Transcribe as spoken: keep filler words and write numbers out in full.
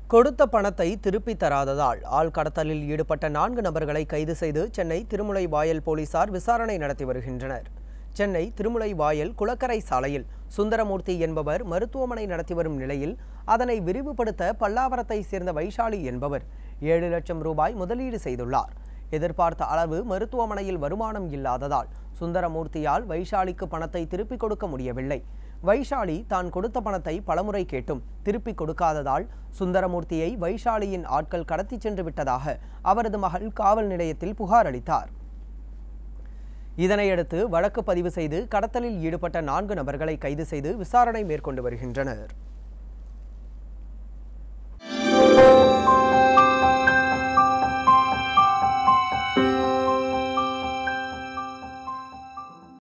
கொடுத்த பணத்தை திருப்பி தராததால் ஆள் கடத்தலில் ஈடுபட்ட நான்கு நபர்களை கைது செய்து சென்னை திருமுல்லைவாயல் போலீசார் விசாரணை நடத்தி வருகின்றனர். சென்னை திருமுல்லைவாயல் குளக்கரை சாலையில் சுந்தரமூர்த்தி என்பவர் மருத்துவமனை நடத்தி வரும் நிலையில் அதனை விரிவுபடுத்த பல்லாவரத்தை சேர்ந்த வைஷாலி என்பவர் ஏழு லட்சம் ரூபாய் முதலீடு செய்துள்ளார். எதிர்பார்த்த அளவு மருத்துவமனையில் வருமானம் இல்லாததால் சுந்தரமூர்த்தியால் வைஷாலிக்கு பணத்தை திருப்பிக் கொடுக்க முடியவில்லை. வைஷாலி தான் கொடுத்த பணத்தை பலமுறை கேட்டும் திருப்பிக் கொடுக்காததால் சுந்தரமூர்த்தியை வைஷாலியின் ஆட்கள் கடத்தி சென்று விட்டதாக அவரது மகள் காவல் நிலையத்தில் புகார் அளித்தார். இதனையடுத்து வழக்கு பதிவு செய்து கடத்தலில் ஈடுபட்ட நான்கு நபர்களை கைது செய்து விசாரணை மேற்கொண்டு வருகின்றனர்.